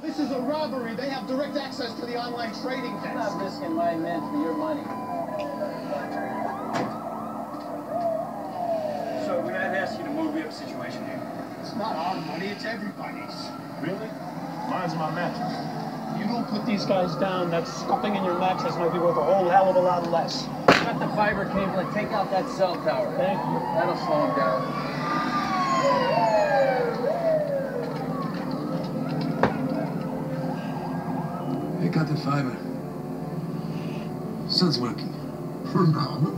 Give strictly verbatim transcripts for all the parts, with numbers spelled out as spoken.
This is a robbery. They have direct access to the online trading desk. I'm not risking my men for your money. So we had asked you to move. We have a situation here. It's not our money, it's everybody's. Really? Mine's my mattress. You don't put these guys down, that stuffing in your mattress might be worth a whole hell of a lot less. Cut the fiber cable and take out that cell tower. Thank you. That'll slow him down. They got the fiber. Sun's working. For now.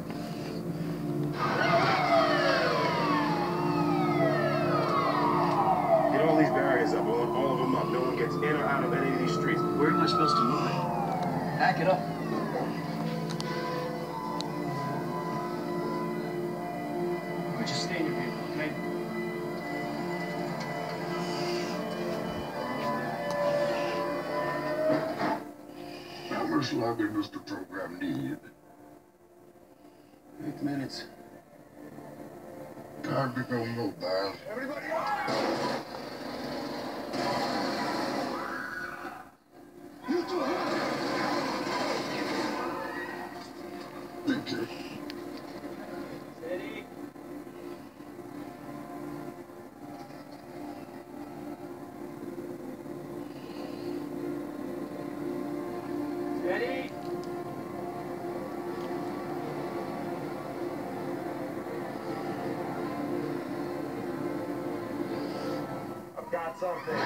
Get all these barriers up. I want all of them up. No one gets in or out of any of these streets. Where am I supposed to move it? Back it up. But just stay in your vehicle, okay? How much longer does the program need? Eight minutes. Time to go mobile. Everybody You do it. Thank you. Steady. Steady. I've got something.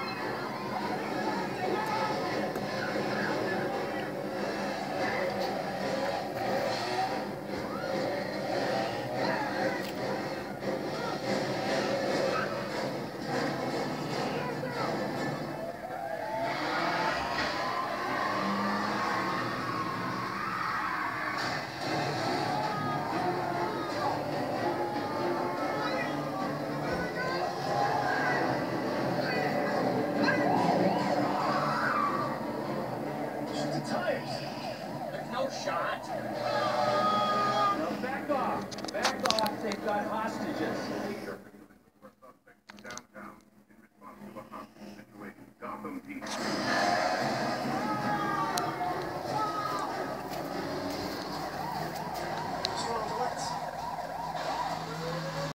No shot. Now back off. Back off. They've got hostages. Downtown in response to a hostage situation. Gotham P D.